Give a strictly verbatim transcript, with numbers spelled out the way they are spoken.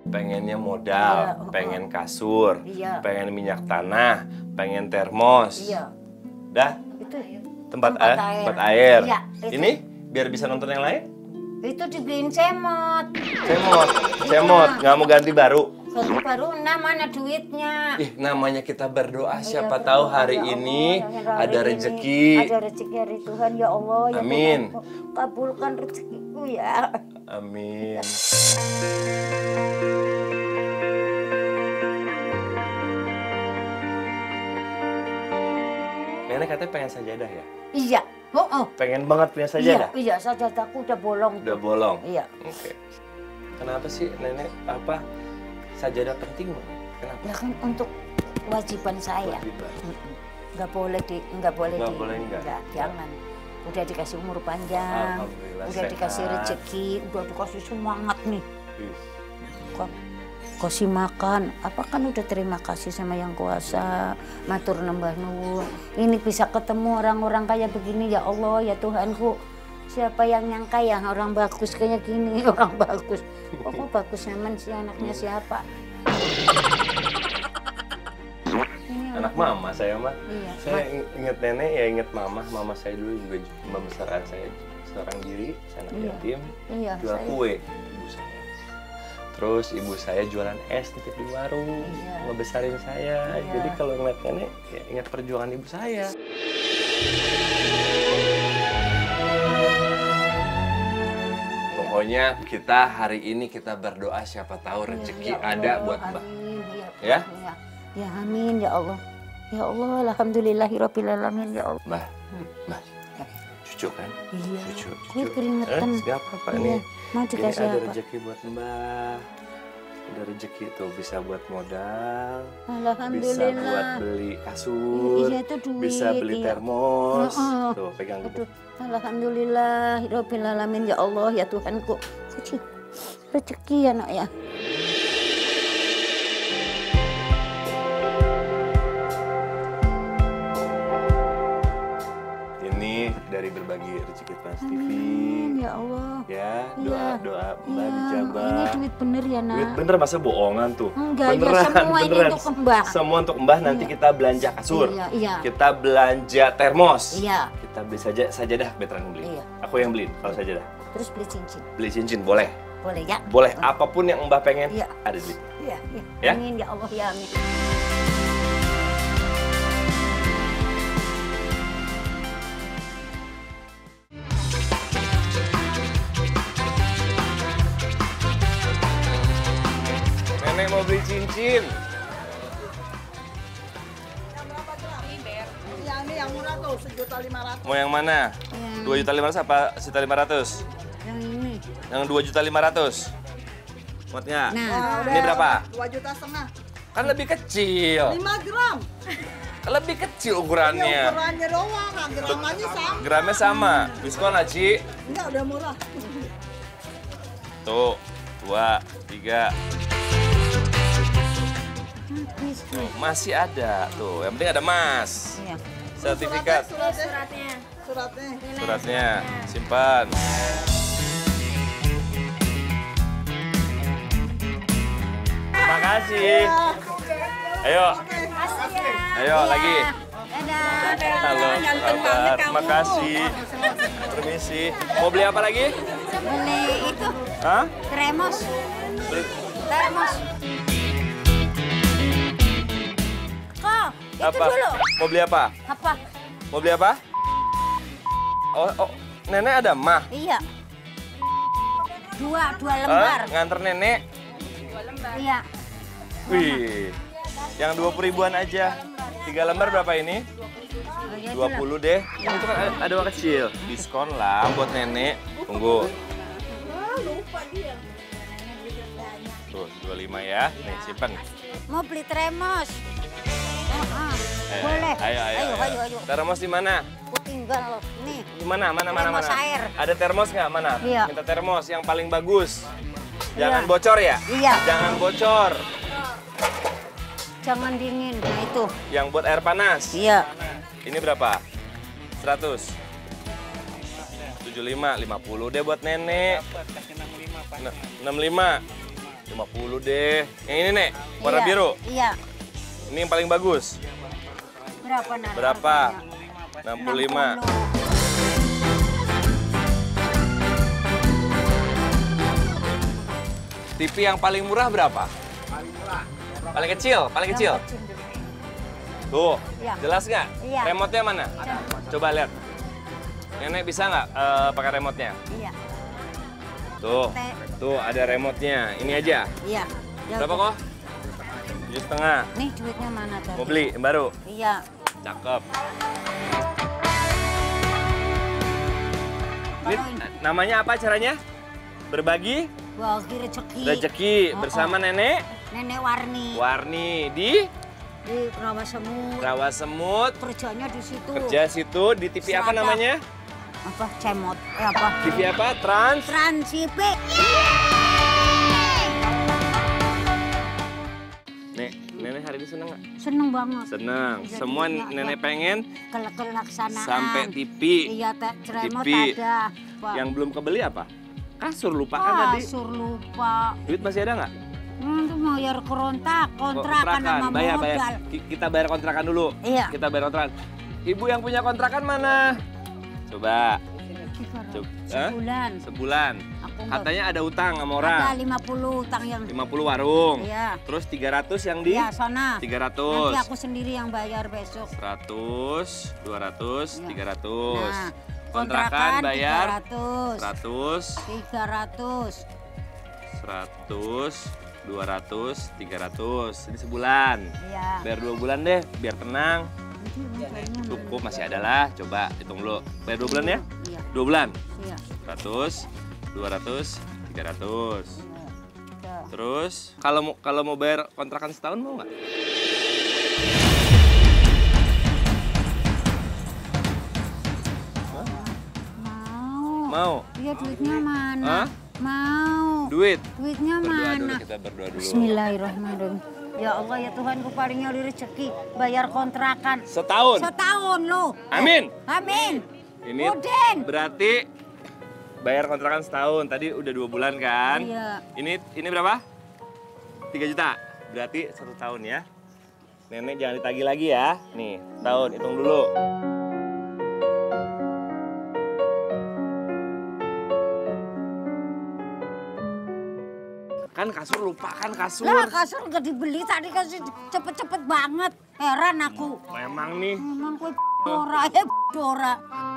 pengennya modal, Iya, oh, pengen kasur, iya. pengen minyak tanah, pengen termos. Iya. Dah? Itu Tempat, tempat air. air. Tempat air. Iya, itu. Ini biar bisa nonton yang lain? Itu dibeliin semot. Cemot, cemot, nggak mau ganti baru. Ganti baru, nah mana duitnya? Ih, namanya kita berdoa, Iya, siapa berdoa, tahu ya hari Allah, ini ya hari ada ini rezeki. Ada rezeki dari Tuhan, ya Allah. Ya Amin. Tuhan, kabulkan rezekiku ya. Amin. Nenek katanya pengen sajadah ya? Iya. Oh, oh. Pengen banget punya Iya, sajadah? iya, sajadahku udah bolong. Udah bolong? Iya. Oke. Kenapa sih nenek apa sajadah penting? Kenapa? Ya kan untuk kewajiban saya. Kewajiban. Mm-mm. Nggak boleh di, nggak boleh Nggak di, boleh enggak? jangan. Udah dikasih umur panjang, Alhamdulillah, udah sehat. dikasih rezeki, udah dikasih semangat nih. Wis. Kok kasih makan, apa kan udah terima kasih sama yang kuasa, matur nembah nuwun. Ini bisa ketemu orang-orang kayak begini, ya Allah, ya Tuhanku. Siapa yang nyangka ya orang bagus kayak gini, orang bagus. Kok bagus nyaman sih anaknya siapa? Ini Anak mama saya mah. Iya. Saya ing- inget nenek ya inget mama. Mama saya dulu juga j- membesarkan saya seorang diri, saya anak Iya. yatim, Iya, jual saya- kue ibu saya. Terus ibu saya jualan es titip di warung, Iya. ngebesarin saya. Iya. Jadi kalau ngeliat nenek, ya ingat perjuangan ibu saya. Pokoknya kita hari ini kita berdoa siapa tahu rezeki Ya ada Allah, buat Mbak. amin, ya, Ya? ya, ya amin ya Allah. Ya Allah, alhamdulillahirabbil alamin ya Allah. Mbah, Mbah, cucu kan? Iya. Cucu, Gue keringetan. Eh, nggak apa-apa Iya. nih. Mau Ini dikasih ada apa? rezeki buat Mbah. Ada rezeki tuh bisa buat modal, bisa Alhamdulillah. buat beli kasur, Iya, itu duit, bisa beli iya. termos. Heeh. Tuh pegang gitu. Aduh, alhamdulillahirabbil alamin ya Allah ya Tuhanku. Aduh, rezeki ya nak ya. Ini dari berbagi rezeki Trans T V. Amin ya Allah. Ya, Iya. doa-doa Mbah Iya, dijabah. ini duit bener ya nak. Duit bener masa bohongan tuh? Enggak, ya beneran, semua ini beneran. untuk Mbah. Semua untuk Mbah, nanti Iya. kita belanja kasur. Iya, iya. Kita belanja termos. Iya. Kita beli saja sajadah Betran beli. Iya. Aku yang beliin kalau sajadah. Terus beli cincin. Beli cincin boleh. Boleh ya? Boleh apapun yang Mbah pengen Iya. ada duit. Iya, iya. Ya? Amin ya Allah ya amin. Nenek mau beli cincin. Yang ini yang murah tuh sejuta lima ratus. Mau yang mana? Yang- Dua juta lima ratus apa sejuta lima ratus? Yang ini. Yang dua juta lima ratus. Muat nggak? Nah. Ini berapa? Dua juta setengah. Kan lebih kecil. Lima gram. Kan lebih kecil Ini ukurannya. ukurannya doang, nah, gramanya sama. Gramnya sama. Diskon lah, Ci. Enggak, udah murah. Tuh, dua, tiga. Habis Tuh, nih. masih ada. Tuh, yang penting ada emas. Iya. Sertifikat. Suratnya, suratnya. Suratnya. Suratnya. Simpan. Makasih. Ayo. Ayo lagi. Dadah. Halo, kabar. Makasih. Permisi. Mau beli apa lagi? Beli itu Hah? termos. Beli Termos. Kok, itu apa? dulu. Mau beli apa? Apa? Mau beli apa? Oh, oh, nenek ada mah. Iya. Dua, dua Hah? lembar. Nganter nenek. Iya. Wih, yang dua puluh ribuan aja. Tiga lembar berapa ini? Oh, ya Dua itulah. puluh deh. Yang itu kan ada, ada uang kecil. Diskon lah buat nenek. Tunggu. Tuh, dua puluh lima ya. Nih, simpan. Mau beli termos. Heeh. Ayo, Boleh. Ayo, ayo, ayo, ayo. ayo. Termos di mana? Aku tinggal loh. Nih. Di mana? Mana, mana, Termos mana? air. Ada termos nggak? Mana? Iya. Minta termos yang paling bagus. Jangan Iya. bocor ya? Iya. Jangan bocor. Jangan dingin. Nah itu. Yang buat air panas. Iya. Ini berapa? seratus. tujuh puluh lima, lima puluh deh buat nenek. enam puluh lima. lima puluh deh. Yang ini, Nek, warna Iya, biru. Iya. Ini yang paling bagus. Berapa Nar? Berapa? harganya? enam puluh lima. enam puluh. T V yang paling murah berapa? Paling murah. Paling kecil, paling kecil. Yang kecil dulu. Tuh, Iya. jelas nggak? Iya. Remote-nya mana? Coba lihat. Nenek bisa nggak eh, pakai remote-nya? Iya. Tuh, Te- tuh ada remote-nya. Ini aja. Iya. Ya Berapa udah. kok? Tujuh setengah. Nih duitnya mana tadi? Mau beli yang baru? Iya. Cakep. Ini namanya apa caranya? Berbagi Bagi rezeki. rezeki Oh, bersama oh. Nenek Nenek Warni. Warni di Di Rawa Semut. Rawa Semut. Kerjanya di situ. Kerja situ di T V apa Selatan. namanya? Apa? Cemot. Eh apa? T V apa? Trans. Transipe. Nek, Nenek hari ini seneng nggak? Seneng banget. Seneng. Jadi Semua enggak, Nenek ya. pengen Kel- Kelaksanaan. sampai T V. Iya, Teh. Ceremot T V. ada. Pak. Yang belum kebeli apa? Kasur lupa kan tadi. Kasur lupa. Duit masih ada nggak? Hmm, itu mau bayar kontak, kontrakan sama bayar, modal. bayar. Ki- Kita bayar kontrakan dulu. Iya. Kita bayar kontrakan. Ibu yang punya kontrakan mana? Coba. Coba. Coba. Hah? Sebulan. Sebulan. Aku nggak- Katanya ada utang sama Ada orang. lima puluh utang yang. lima puluh warung. Iya. Terus tiga ratus yang di? Iya, sana. tiga ratus. Nanti aku sendiri yang bayar besok. seratus, dua ratus, Iya. tiga ratus. Nah, Kontrakan bayar tiga ratus. seratus, tiga ratus. seratus, dua ratus, tiga ratus. Ini sebulan. Iya. Bayar dua bulan deh, biar tenang. Nanti kayaknya Cukup masih ada lah. Coba hitung dulu. Bayar dua bulan ya? Iya. Dua bulan. Iya. seratus, dua ratus, tiga ratus. Iya. Terus kalau mau kalau mau bayar kontrakan setahun mau nggak? Mau. Mau. Iya, duitnya mana? Hah? Mau. Duit. Duitnya Berdoa dulu, mana? kita berdoa dulu. Bismillahirrahmanirrahim. Ya Allah ya Tuhan, ku paling nyari rezeki, bayar kontrakan. Setahun. Setahun lo. Amin. Amin. Ini Udin. berarti bayar kontrakan setahun. Tadi udah dua bulan kan? Iya. Ini ini berapa? tiga juta. Berarti satu tahun ya. Nenek jangan ditagih lagi ya. Nih, tahun hitung dulu. Kan kasur lupa kan kasur. Lah kasur gak dibeli tadi kasih cepet-cepet banget. Heran aku. Memang nih. Memang kue Dora, eh Dora.